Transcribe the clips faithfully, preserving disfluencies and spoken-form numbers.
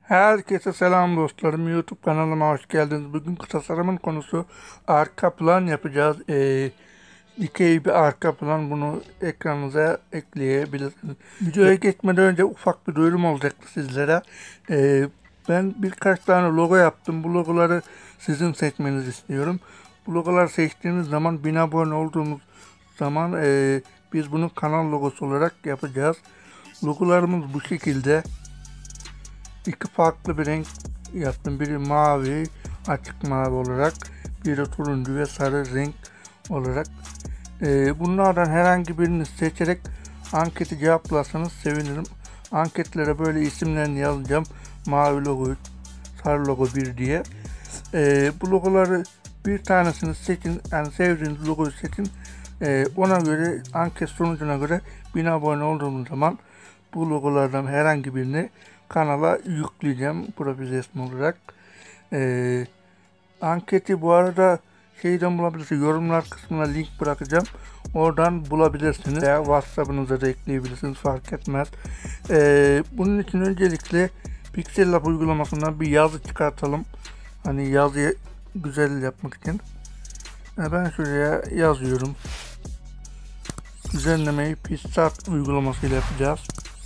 Herkese selam dostlarım. YouTube kanalıma hoş geldiniz. Bugünkü tasarımın konusu arka plan yapacağız. Ee, dikey bir arka plan, bunu ekranınıza ekleyebilirsiniz. Videoya geçmeden önce ufak bir duyurum olacaktı sizlere. Ee, ben birkaç tane logo yaptım. Bu logoları sizin seçmenizi istiyorum. Bu logoları seçtiğiniz zaman, bin abone olduğumuz zaman e, biz bunu kanal logosu olarak yapacağız. Logolarımız bu şekilde. İki farklı bir renk yaptım. Biri mavi, açık mavi olarak, biri turuncu ve sarı renk olarak. Ee, bunlardan herhangi birini seçerek anketi cevaplarsanız sevinirim. Anketlere böyle isimlerini yazacağım. Mavi logo, sarı logo bir diye. Ee, bu logoları bir tanesini seçin. Yani sevdiğiniz logoyu seçin. Ee, ona göre, anket sonucuna göre bin abone olduğumuz zaman bu logolardan herhangi birini kanala yükleyeceğim profil resmi olarak. Ee, anketi bu arada şeyden bulabilirsiniz. Yorumlar kısmına link bırakacağım. Oradan bulabilirsiniz. Veya WhatsApp'ınıza da ekleyebilirsiniz. Fark etmez. Ee, bunun için öncelikle Pixel Lab uygulamasından bir yazı çıkartalım. Hani yazıyı güzel yapmak için. Ee, ben şuraya yazıyorum. Düzenlemeyi Pixart uygulamasıyla yapacağız.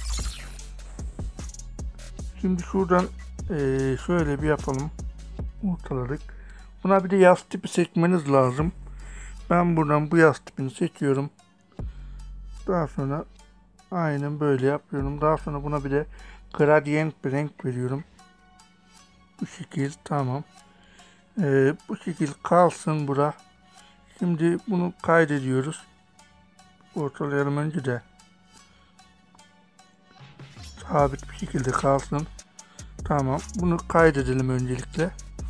Şimdi şuradan e, şöyle bir yapalım. Ortaladık. Buna bir de yaz tipi seçmeniz lazım. Ben buradan bu yaz tipini seçiyorum. Daha sonra aynen böyle yapıyorum. Daha sonra buna bir de gradient bir renk veriyorum. Bu şekil, tamam. E, bu şekil kalsın bura. Şimdi bunu kaydediyoruz. Ortalayalım önce de. Sabit bir şekilde kalsın. Tamam. Bunu kaydedelim öncelikle.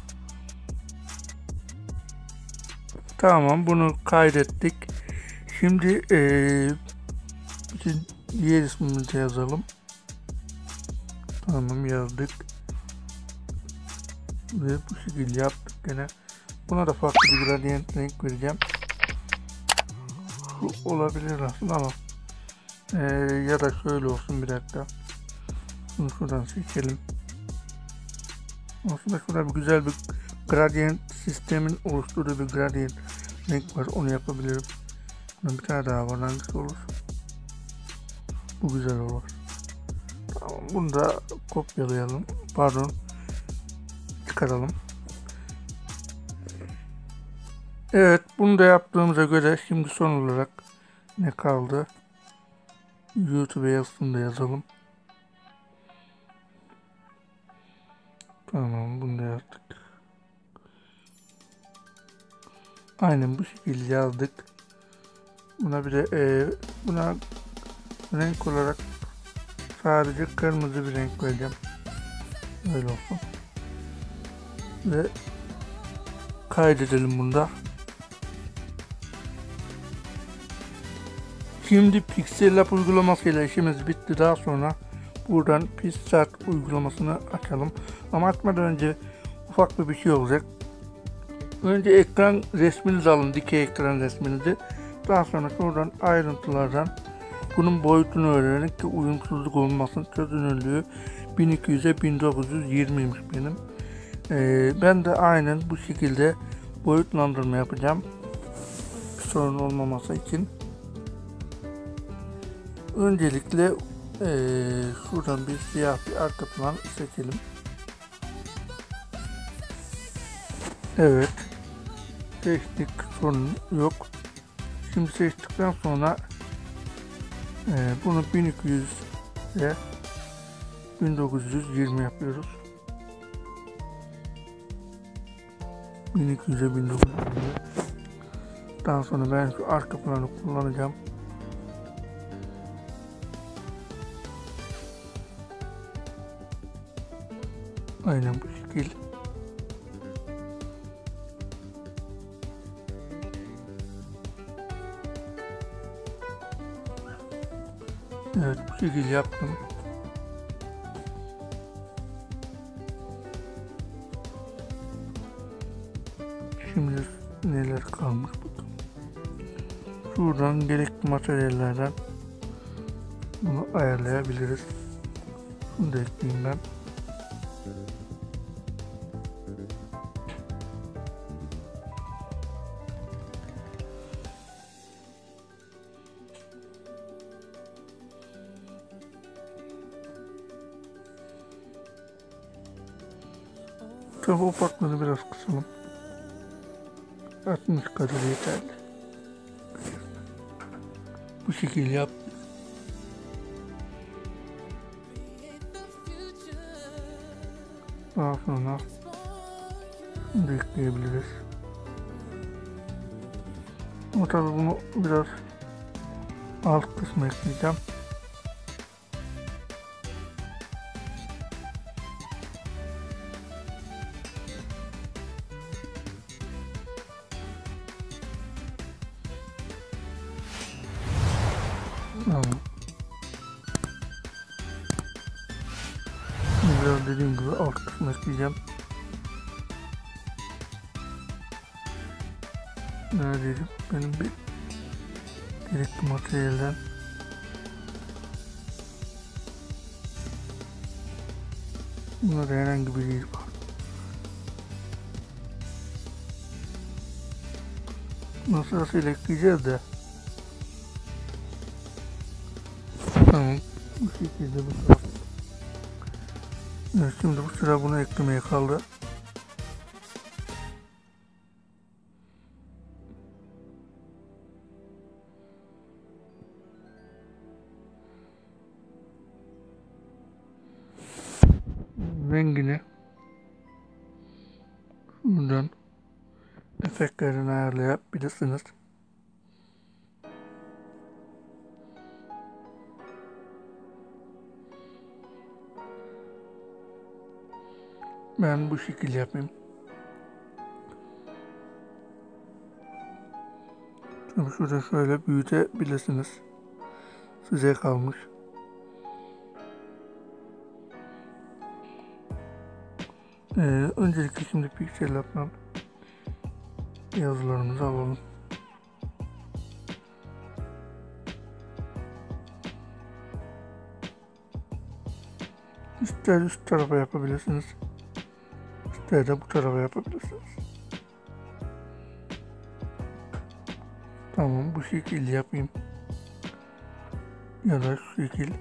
Tamam. Bunu kaydettik. Şimdi ee, diğer ismimizi yazalım. Tamam, yazdık. Ve bu şekilde yaptık gene. Buna da farklı bir gradient renk vereceğim. Şu olabilir aslında ama ee, ya da şöyle olsun, bir dakika. Bunu şuradan seçelim. Aslında şurada bir güzel bir gradient sistemin oluşturduğu bir gradient renk var. Onu yapabilirim. Bunun bir tane daha var. Hangisi olur? Bu güzel olur. Tamam, bunu da kopyalayalım. Pardon. Çıkaralım. Evet, bunu da yaptığımıza göre şimdi son olarak ne kaldı? YouTube yazısını da yazalım. Tamam, bunu da yazdık. Aynen bu şekilde yazdık. Buna bir de e, buna renk olarak sadece kırmızı bir renk vereceğim. Böyle olsun. Ve kaydedelim bunda. Şimdi Pixel Lab uygulamasıyla işimiz bitti. Daha sonra buradan Pixart uygulamasını açalım. Ama açmadan önce ufak bir bir şey olacak. Önce ekran resminizi alın, dikey ekran resminizi. Daha sonra şuradan ayrıntılardan bunun boyutunu öğrenin ki uyumsuzluk olmasın. Çözünürlüğü bin iki yüze bin dokuz yüz yirmiymiş benim. Ee, ben de aynen bu şekilde boyutlandırma yapacağım. Bir sorun olmaması için. Öncelikle ee, şuradan bir siyah bir arka plan seçelim. Evet. Seçtik, sorun yok. Şimdi seçtikten sonra e, bunu bin iki yüz ile bin dokuz yüz yirmi yapıyoruz. bin iki yüze bin dokuz yüz yirmi. Daha sonra ben şu arka planı kullanacağım. Aynen bu şekil. Evet, bu şekilde yaptım. Şimdi neler kalmış bakalım. Şuradan gerekli materyallerden bunu ayarlayabiliriz. Bunu da ekleyeyim ben. Tabi opaklığını biraz kısalım. altmış kadar yeterli. Bu şekilde yap. Daha sonra bunu ekleyebiliriz. Ama tabi bunu biraz alt kısmı ekleyeceğim. Tamam. Biraz dediğim gibi alt kısmı ekleyeceğim. Neredeydi? Benim bir gerekli materyalden bunlarda herhangi bir yer var. Nasıl nasıl ekleyeceğiz de. Tamam. Bu şekilde bu. Evet, şimdi bu sıra bunu eklemeye kaldı. Rengini buradan efektlerini ayarlayabilirsiniz. Ben bu şekilde yapayım. Tabii şurada şöyle büyütebilirsiniz. Size kalmış. Ee, öncelikle şimdi Pixel Lab'dan yazılarımızı alalım. İster üst tarafa yapabilirsiniz. İster de bu tarafa yapabilirsiniz. Tamam, bu şekilde yapayım. Ya da şu şekil.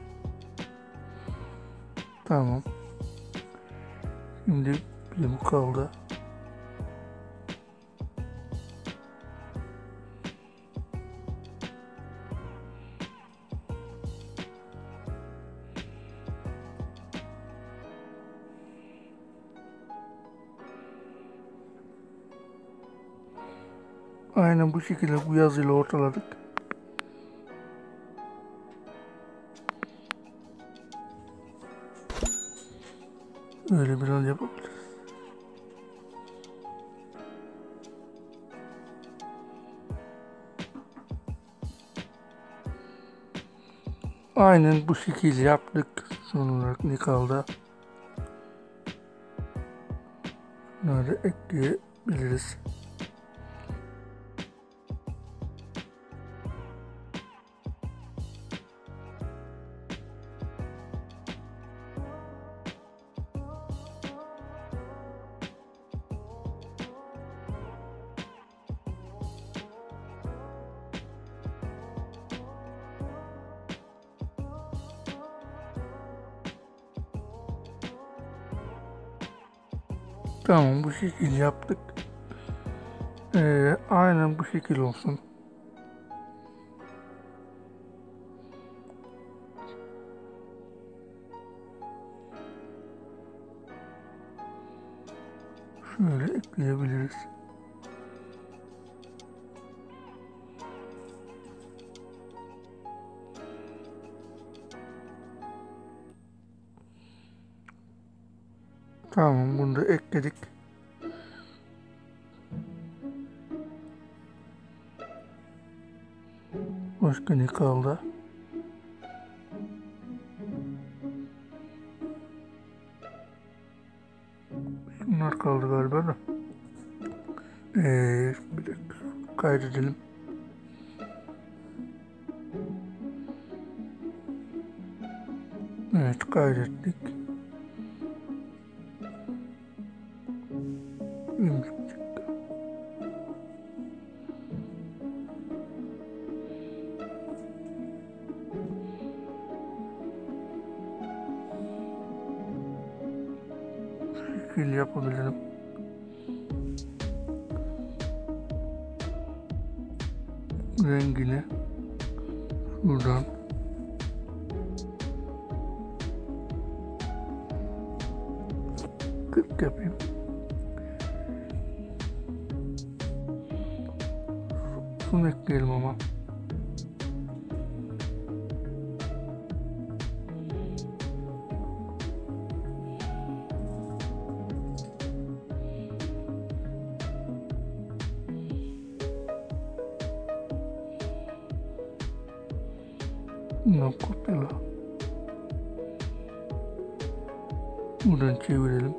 Tamam. Şimdi bir bu kaldı. Aynen bu şekilde bu yazıyla ortaladık. Öyle biraz yapabiliriz. Aynen bu şekilde yaptık. Son olarak ne kaldı? Bunları ekleyebiliriz. Tamam, bu şekilde yaptık. Ee, aynen bu şekil olsun. Şöyle ekleyebiliriz. Tamam, bunu da ekledik. Başka ne kaldı? Bunlar kaldı galiba da. Ee, bir dakika. Kaydedelim. Evet, kaydettik. Şekil yapabilirim. Rengini buradan kırk yapayım. Şunu ekleyelim ama. Bundan kopyala. Buradan çevirelim.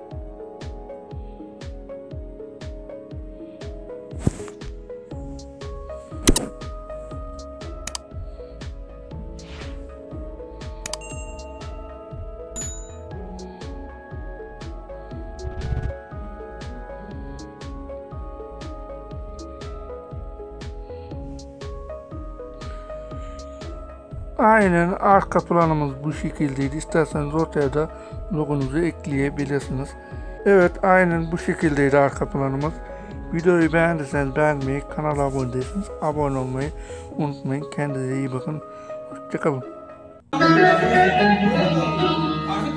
Aynen arka planımız bu şekildeydi. İsterseniz ortaya da logonuzu ekleyebilirsiniz. Evet, aynen bu şekildeydi arka planımız. Videoyu beğendiyseniz beğenmeyi, kanala abone değilseniz abone olmayı unutmayın. Kendinize iyi bakın. Hoşçakalın.